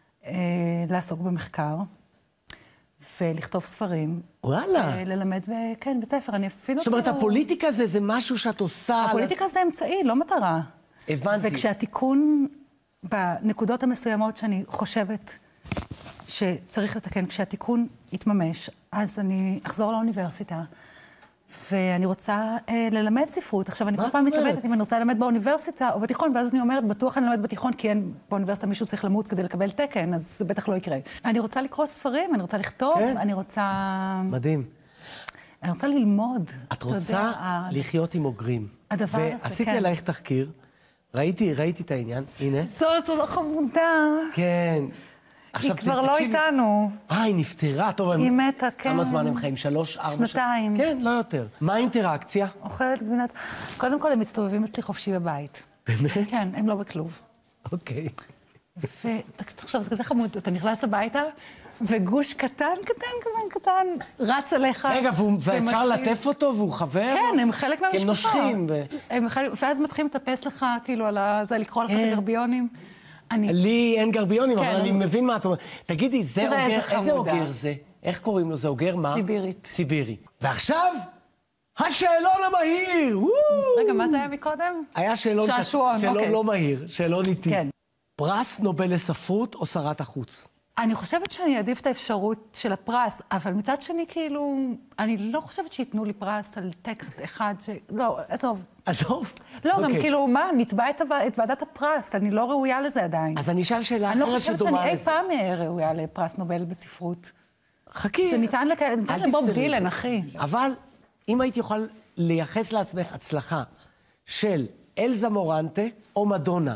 לעסוק במחקר, ולכתוב ספרים. וואלה. ללמד, כן, בית ספר, אני אפילו... זאת אומרת, הפוליטיקה זה, זה משהו שאת עושה... הפוליטיקה זה אמצעי, לא מטרה. הבנתי. וכשהתיקון, בנקודות המסוימות שאני חושבת שצריך לתקן, כשהתיקון יתממש, אז אני אחזור לאוניברסיטה, ואני רוצה אה, ללמד ספרות. עכשיו, אני כל פעם מתלבטת אם אני רוצה ללמד באוניברסיטה או בתיכון, ואז אני אומרת, בטוח אני ללמד בתיכון, כי אין באוניברסיטה מישהו צריך למות כדי לקבל תקן, אז זה בטח לא יקרה. אני רוצה לקרוא ספרים, אני רוצה לכתוב, כן. אני רוצה... מדהים. אני רוצה ללמוד. את רוצה לחיות עם אוגרים. הדבר הזה, כן. ועשיתי עלייך תחקיר, ראיתי, ראיתי את העניין, הנה. זאת, זו חמודה. כן. היא כבר לא איתנו. אה, היא נפטרה, טוב. היא מתה, כן. כמה זמן הם חיים? שלוש, ארבע? שנתיים. כן, לא יותר. מה האינטראקציה? אוכלת גבינת... קודם כל, הם מסתובבים אצלי חופשי בבית. באמת? כן, הם לא בכלוב. אוקיי. ותחשוב, זה כזה חמוד, אתה נכנס הביתה, וגוש קטן, קטן, קטן, קטן, רץ אליך. רגע, ואפשר לטף אותו, והוא חבר? כן, הם חלק מהמשפחה. הם נושכים. ואז מתחילים לטפס לך, כאילו, על זה, לקרוא לך את הגרביונים. לי אין גרביונים, אבל אני מבין מה את אומרת. תגידי, זה אוגר, איזה אוגר זה? איך קוראים לו? זה אוגר מה? סיבירית. סיבירי. ועכשיו, השאלון המהיר! רגע, מה זה היה מקודם? היה שאלון לא מהיר, שאלון איטי. כן. פרס נובל לספרות או שרת החוץ? אני חושבת שאני אעדיף את האפשרות של הפרס, אבל מצד שני, כאילו, אני לא חושבת שיתנו לי פרס על טקסט אחד ש... לא, עזוב. עזוב? לא, גם כאילו, מה, נתבע את ועדת הפרס, אני לא ראויה לזה עדיין. אז אני אשאל שאלה אחרת שדומה לזה. אני לא חושבת שאני אי פעם ראויה לפרס נובל בספרות. חכי. זה ניתן לכאלה, זה ניתן לבוב דילן, אחי. אבל אם היית יכול לייחס לעצמך הצלחה של אלזה מורנטה או מדונה,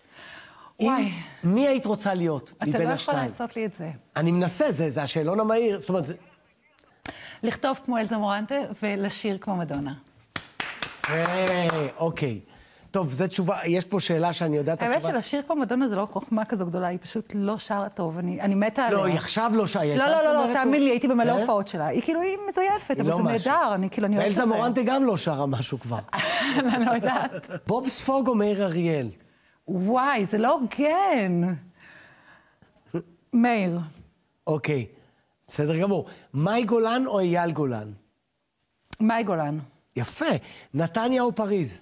וואי. מי היית רוצה להיות מבין השתיים? אתה לא יכול לעשות לי את זה. אני מנסה, זה, זה השאלון המהיר, זאת אומרת... זה... לכתוב כמו אלזה מורנטה ולשיר כמו מדונה. אה, אוקיי. טוב, זו תשובה, יש פה שאלה שאני יודעת את התשובה. האמת שלשיר כמו מדונה זה לא חוכמה כזו גדולה, היא פשוט לא שרה טוב, אני, אני מתה עליה. לא, היא עכשיו לא שרה, היא לא, הייתה לא, לא, אומרת תאמין לי, הייתי במלא אה? הופעות שלה. היא כאילו, היא מזויפת, אבל לא זה משהו. נהדר, אני כאילו, אני אוהבת את זה. ואלזה מורנטה גם לא שרה משהו כבר. אני לא יודעת. בוב ספוג או מאיר אריאל? וואי, זה לא הוגן. מאיר. אוקיי, בסדר גמור. מאי גולן או אייל גולן? מאי גולן. יפה. נתניה או פריז?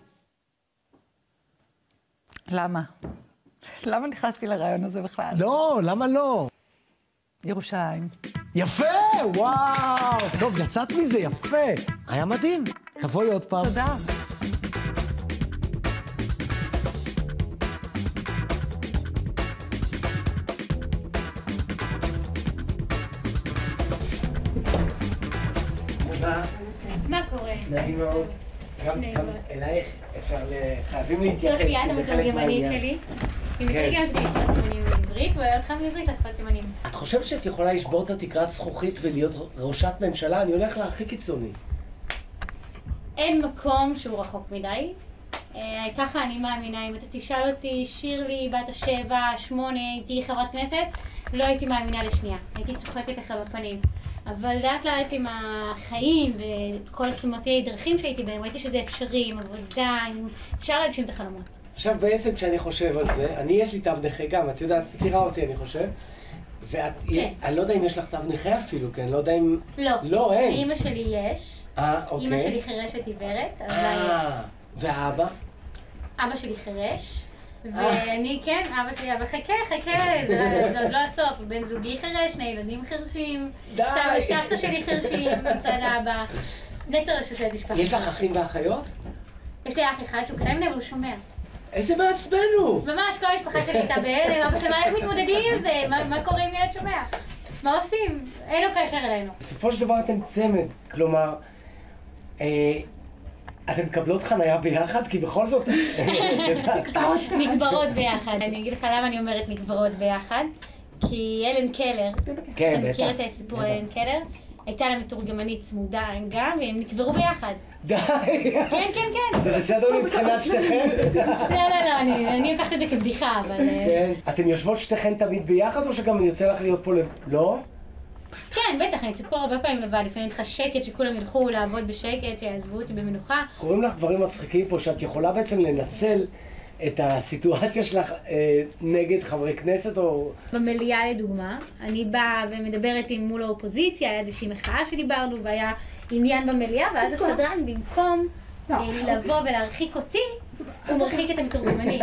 למה? למה נכנסתי לרעיון הזה בכלל? לא, למה לא? ירושלים. יפה, וואו. טוב, יצאת מזה, יפה. היה מדהים. תבואי עוד פעם. תודה. מה קורה? נעים מאוד. גם אלייך אפשר ל... חייבים להתייחס. סופיה, את המתורגמנית שלי. היא מתרגמת אותי לשפת סימנים בעברית, ואותך מעברית לשפת סימנים. את חושבת שאת יכולה לשבור את התקרת זכוכית ולהיות ראשת ממשלה? אני הולך להכי קיצוני. אין מקום שהוא רחוק מדי. ככה אני מאמינה. אם אתה תשאל אותי, שירלי, בת השבע, שמונה, תהיי חברת כנסת, לא הייתי מאמינה לשנייה. הייתי צוחקת לך בפנים. אבל לאט לאט עם החיים וכל תלומתי דרכים שהייתי בהם, ראיתי שזה אפשרי, עם עבודה, עם... אפשר להגשים את החלומות. עכשיו בעצם כשאני חושב על זה, אני יש לי תו נכה גם, את יודעת, מכירה אותי אני חושב, ואת, כן. אני לא יודע אם יש לך תו נכה אפילו, כן? לא יודע אם... לא. לא, אין. לאמא שלי יש. אה, אוקיי. אמא שלי חירשת עיוורת. אה, והאבא? אבא שלי חירש. ואני, כן, אבא שלי, אבל חכה, חכה, זה עוד לא הסוף. בן זוגי חירש, שני ילדים חרשים. די! סבתא שלי חרשים, מצד אבא. נצר לשושלת משפחה. יש לך אחים ואחיות? יש לי אח אחד שהוא קטן ממני, אבל הוא שומע. איזה מעצבן הוא! ממש, כל המשפחה שלי הייתה בהלם, אבא שלה, איך מתמודדים עם זה? מה קורה עם ילד שומע? מה עושים? אין לו קשר אלינו. בסופו של דבר אתם צמד, כלומר, אתם מקבלות חנייה ביחד? כי בכל זאת... נקברות ביחד. אני אגיד לך למה אני אומרת נקברות ביחד. כי אלן קלר, אתה מכיר את הסיפור על אלן קלר? הייתה לה מתורגמנית צמודה גם, והם נקברו ביחד. די! כן, כן, כן. זה בסדר מבחינת שתיכן? לא, לא, לא, אני לקחת את זה כבדיחה, אבל... אתם יושבות שתיכן תמיד ביחד, או שגם אני יוצא לך להיות פה לב... לא? כן, בטח, אני יוצאת פה הרבה פעמים לבד, לפעמים צריכה שקט, שכולם ילכו לעבוד בשקט, שיעזבו אותי במנוחה. קוראים לך דברים מצחיקים פה, שאת יכולה בעצם לנצל את הסיטואציה שלך אה, נגד חברי כנסת או... במליאה לדוגמה, אני באה ומדברת עם מול האופוזיציה, היה איזושהי מחאה שדיברנו והיה עניין במליאה, ואז הסדרן במקום אה, לבוא ולהרחיק אותי, הוא מרחיק את המתורגמנים.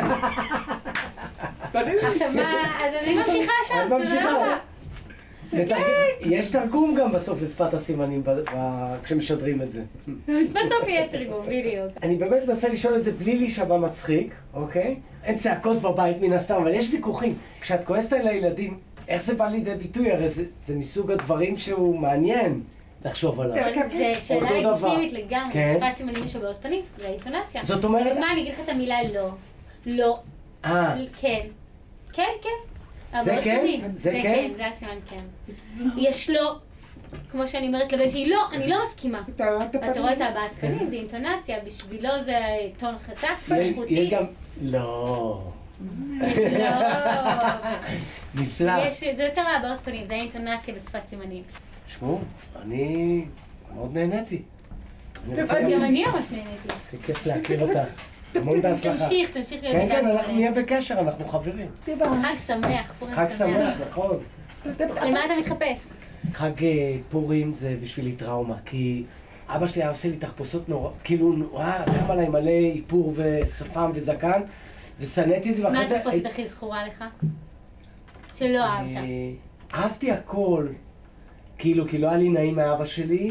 עכשיו מה, אז אני ממשיכה שם, תודה רבה. יש תרגום גם בסוף לשפת הסימנים כשמשדרים את זה. בסוף יהיה תרגום, בדיוק. אני באמת מנסה לשאול את זה בלי להישמע מצחיק, אוקיי? אין צעקות בבית מן הסתם, אבל יש ויכוחים. כשאת כועסת על הילדים, איך זה בא לידי ביטוי? הרי זה מסוג הדברים שהוא מעניין לחשוב עליו. זה שאלה לגיטימית לגמרי, שפת סימנים יש הבעות פנים, זה האינטונציה. זאת אומרת... מה, אני אגיד לך את המילה לא. לא. אה. כן. כן, כן. זה כן? זה כן? זה הסימן כן. יש לו, כמו שאני אומרת לבן שלי, לא, אני לא מסכימה. אתה רואה את הבעת פנים, זה אינטונציה, בשבילו זה טון חזק, משמעותי. יש גם... לא. לא. נפלא. זה יותר הבעות פנים, זה האינטונציה בשפת סימנים. שמעו, אני מאוד נהניתי. גם אני ממש נהניתי. זה כיף להכיר אותך. המון בהצלחה. תמשיך, תמשיך להיות כן, כן, אנחנו נהיה בקשר, אנחנו חברים. חג שמח, פורים שמח. חג שמח, נכון. למה אתה מתחפש? חג פורים זה בשבילי טראומה, כי אבא שלי היה עושה לי תחפושות נורא, כאילו נורא, שם עליי מלא איפור ושפם וזקן, ושנאתי את זה ואחרי זה... מה התחפושת הכי זכורה לך? שלא אהבת. אהבתי הכל, כאילו, כי לא היה לי נעים מאבא שלי,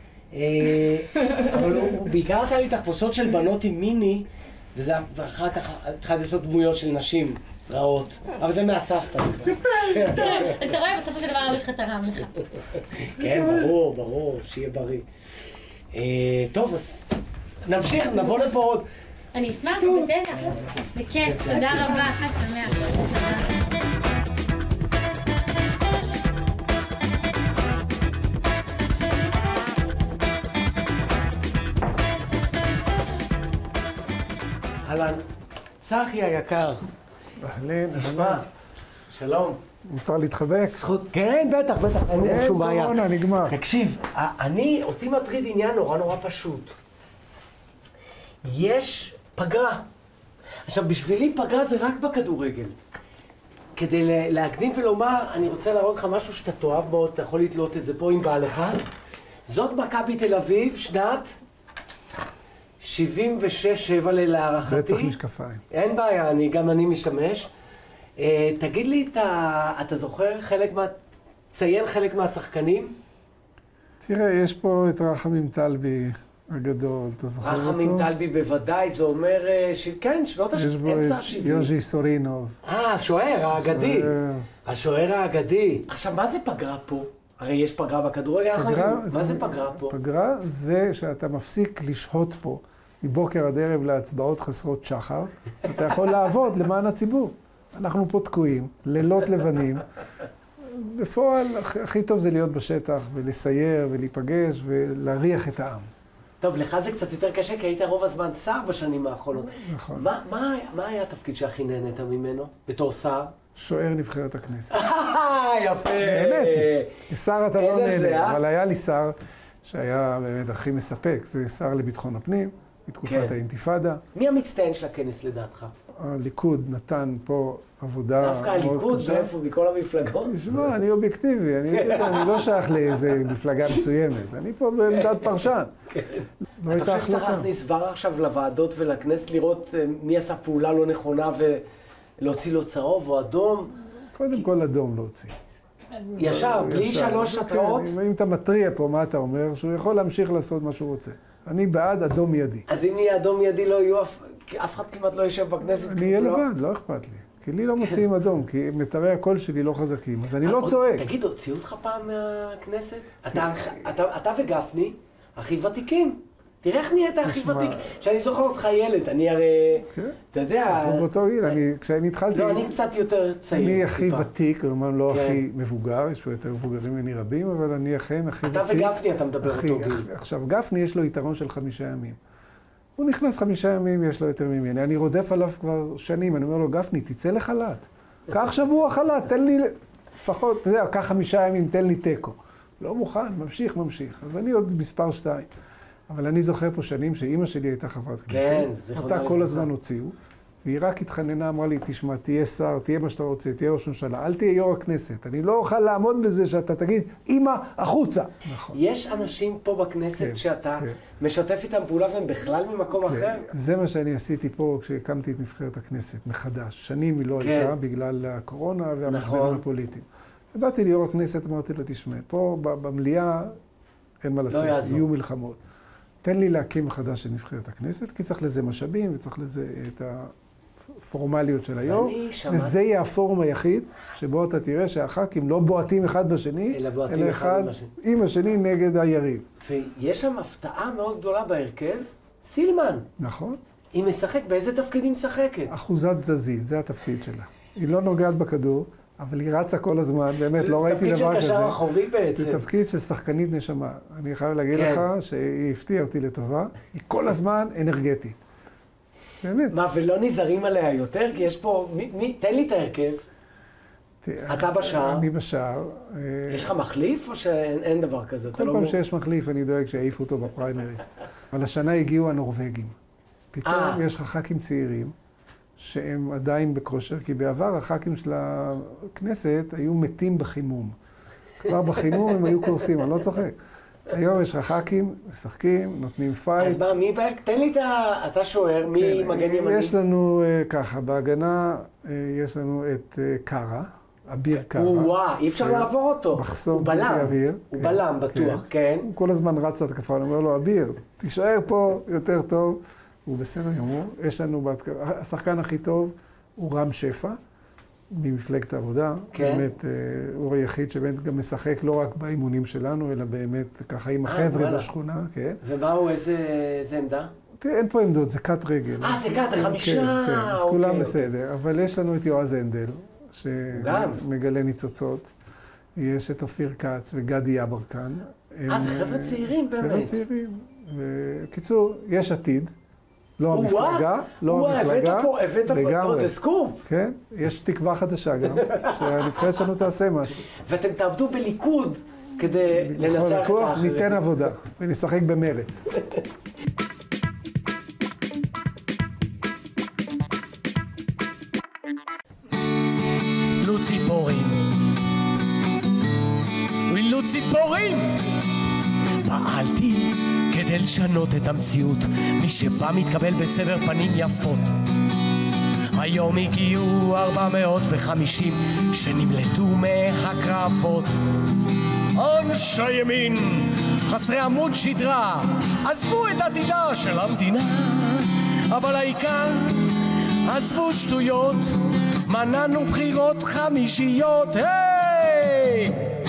אבל הוא בעיקר עשה לי תחפושות של בנות עם מיני, ואחר כך התחלתי לעשות דמויות של נשים רעות, אבל זה מהסבתא בכלל. אז אתה רואה, בסופו של דבר אבא שלך תרם לך. כן, ברור, ברור, שיהיה בריא. טוב, אז נמשיך, נבוא לפה עוד. אני אשמח, בסדר. בכיף, תודה רבה, חג שמח. אהלן. צחי היקר. אהלן, נשמע. שלום. מותר להתחבק? זכות, כן, בטח, בטח, אין שום בעיה. אין קורונה, נגמר. תקשיב, אני, אותי מטריד עניין נורא נורא פשוט. יש פגרה. עכשיו, בשבילי פגרה זה רק בכדורגל. כדי להקדים ולומר, אני רוצה להראות לך משהו שאתה תאהב מאוד, אתה יכול לתלות את זה פה עם בעלך. זאת מכבי תל אביב, שנת שבעים ושש שבע להערכתי. זה צריך משקפיים. אין בעיה, אני, גם אני משתמש. Uh, תגיד לי, אתה, אתה זוכר חלק מה... ציין חלק מהשחקנים? תראה, יש פה את רחמים טלבי הגדול, אתה זוכר אותו? רחמים טלבי בוודאי, זה אומר, ש... כן, שנות ה-שבעים. יש בו את יוז'י סורינוב. אה, השוער האגדי. השוער האגדי. עכשיו, מה זה פגרה פה? הרי יש פגרה בכדורגל. פגרה, מה זה פגרה פה? פגרה זה שאתה מפסיק לשהות פה מבוקר עד ערב להצבעות חסרות שחר, אתה יכול לעבוד למען הציבור. אנחנו פה תקועים, לילות לבנים. בפועל, הכי טוב זה להיות בשטח ולסייר ולהיפגש ולהריח את העם. טוב, לך זה קצת יותר קשה, כי היית רוב הזמן שר בשנים האחרונות. נכון. מה, מה, מה היה התפקיד שהכי נהנית ממנו, בתור שר? שוער נבחרת הכנסת. יפה! נהניתי. כשר אתה לא נהנה, אבל אה? היה לי שר שהיה באמת הכי מספק. זה שר לביטחון הפנים, בתקופת כן. האינתיפאדה. מי המצטיין של הכנס לדעתך? הליכוד נתן פה עבודה מאוד קשה. דווקא הליכוד, מאיפה? מכל המפלגות? תשמע, אני אובייקטיבי, אני, אני לא שייך לאיזה מפלגה מסוימת. אני פה בעמדת פרשן. כן. לא אתה הייתה חושב שצריך החלטה. להכניס כבר עכשיו לוועדות ולכנסת לראות מי עשה פעולה לא נכונה ולהוציא לו צהוב או אדום? קודם כל אדום להוציא. ישר, בלי שלוש התראות? כן, אם אתה מטריע פה, מה אתה אומר? שהוא יכול להמשיך לעשות מה שהוא רוצה. אני בעד אדום מיידי. אז אם יהיה אדום מיידי לא יהיו אף... אף אחד כמעט לא יושב בכנסת. אני אהיה לבד, לא אכפת לי. כי לי לא מוציאים אדום, כי מטרי הקול שלי לא חזקים, אז אני לא צועק. תגיד, הוציאו אותך פעם מהכנסת? אתה וגפני, הכי ותיקים. תראה איך נהיית הכי ותיק. כשאני זוכר אותך ילד, אני הרי... אתה יודע... אנחנו באותו גיל, כשאני התחלתי... לא, אני קצת יותר צעיר. אני הכי ותיק, כלומר לא הכי מבוגר, יש פה יותר מבוגרים ממני רבים, אבל אני אכן הכי ותיק. אתה וגפני, אתה מדבר אותו גיל. עכשיו, גפני יש לו יתרון של חמישה ימים. הוא נכנס חמישה ימים, יש לו יותר ממני. אני רודף עליו כבר שנים, אני אומר לו, גפני, תצא לחל"ת. קח שבוע חל"ת, תן לי, לפחות, אתה יודע, קח חמישה ימים, תן לי תיקו. לא מוכן, ממשיך, ממשיך. אז אני עוד מספר שתיים. אבל אני זוכר פה שנים שאימא שלי הייתה חברת כנסת. כן, זה חודה. אותה כל הזמן הוציאו, והיא רק התחננה, אמרה לי, תשמע, תהיה שר, תהיה מה שאתה רוצה, תהיה ראש ממשלה, אל תהיה יו"ר הכנסת. אני לא אוכל לעמוד בזה שאתה תגיד, אמא, החוצה. נכון. יש אנשים פה בכנסת כן, שאתה כן. משתף איתם פעולה והם בכלל ממקום כן. אחר? זה מה שאני עשיתי פה כשהקמתי את נבחרת הכנסת, מחדש. שנים היא לא כן. הייתה בגלל הקורונה והמשברים נכון. הפוליטיים. ובאתי ליו"ר הכנסת, אמרתי לו, תשמע, פה במליאה אין מה לעשות, לא יהיו מלחמות. תן לי להקים מחדש את נבחרת הכנסת, כי צריך לזה משאבים וצריך לזה את הפורמליות של היום. וזה יהיה הפורום היחיד שבו אתה תראה שהח"כים לא בועטים אחד בשני, אלא בועטים אחד עם השני נגד היריב. ויש שם הפתעה מאוד גדולה בהרכב, סילמן. נכון. היא משחק, באיזה תפקיד היא משחקת? אחוזת תזזית, זה התפקיד שלה. היא לא נוגעת בכדור, אבל היא רצה כל הזמן, באמת לא ראיתי דבר כזה. זה תפקיד של קשר אחורי בעצם. זה תפקיד של שחקנית נשמה. אני חייב להגיד לך שהיא הפתיעה אותי לטובה, היא כל הזמן אנרגטית. באמת. מה, ולא נזהרים עליה יותר? כי יש פה, תן לי את ההרכב. אתה בשער. אני בשער. יש לך מחליף או שאין דבר כזה? כל פעם שיש מחליף אני דואג שיעיפו אותו בפריימריז. אבל השנה הגיעו הנורווגים. פתאום יש לך ח"כים צעירים. שהם עדיין בכושר, כי בעבר הח"כים של הכנסת היו מתים בחימום. כבר בחימום הם היו קורסים, אני לא צוחק. היום יש לך ח"כים, משחקים, נותנים פייט. אז מה, מי בעק? תן לי את ה... אתה שוער, מי מגן ימני? יש לנו ככה, בהגנה יש לנו את קארה, אביר קארה. וואו, אי אפשר לעבור אותו. מחסום בלתי אוויר. הוא בלם, בטוח, כן. הוא כל הזמן רץ להתקפה, אני אומר לו, אביר, תישאר פה יותר טוב. הוא בסדר גמור. יש לנו, השחקן הכי טוב הוא רם שפע, ממפלגת העבודה. כן. באמת, הוא היחיד שבאמת גם משחק לא רק באימונים שלנו, אלא באמת ככה עם החבר'ה בשכונה. כן. ומה הוא, איזה עמדה? תראה, אין פה עמדות, זה קאט רגל. אה, זה קאט, זה חמישה. כן, כן, אז כולם בסדר. אבל יש לנו את יועז הנדל, שמגלה ניצוצות. יש את אופיר כץ וגדי יברקן. אה, זה חבר'ה צעירים באמת. חבר'ה צעירים. בקיצור, יש עתיד. לא המפלגה, לא המפלגה, הבאת פה, הבאת פה, זה סקופ. כן, יש תקווה חדשה גם, שהנבחרת שלנו תעשה משהו. ואתם תעבדו בליכוד כדי לנצח את האחרים. ניתן עבודה, ונשחק במרץ. לו ציפורים, לו ציפורים, פעלתי כדי לשנות את המציאות, מי שבא מתקבל בסבר פנים יפות. היום הגיעו ארבע מאות וחמישים שנמלטו מהקרבות. אנשי ימין חסרי עמוד שדרה עזבו את עתידה של המדינה, אבל העיקר עזבו שטויות, מנענו בחירות חמישיות. היי!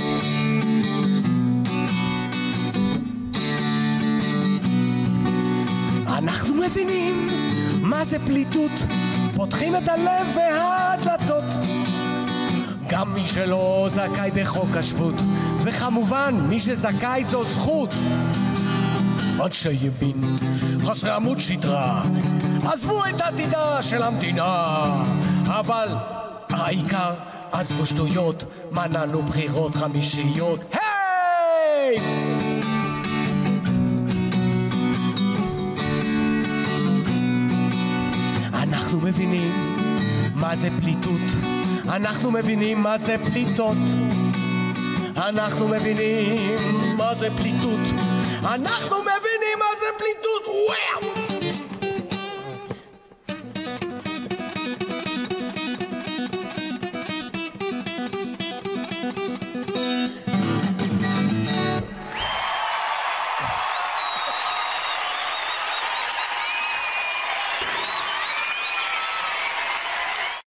אנחנו מבינים מה זה פליטות, פותחים את הלב והדלתות, גם מי שלא זכאי בחוק השבות, וכמובן מי שזכאי זו זכות. אנשי ימין חסרי עמוד שדרה עזבו את עתידה של המדינה, אבל העיקר עזבו שטויות, מנענו בחירות חמישיות. היי! אנחנו מבינים מה זה פליטות, אנחנו מבינים מה זה פליטות, אנחנו מבינים מה זה פליטות, אנחנו מבינים מה זה פליטות. וואו!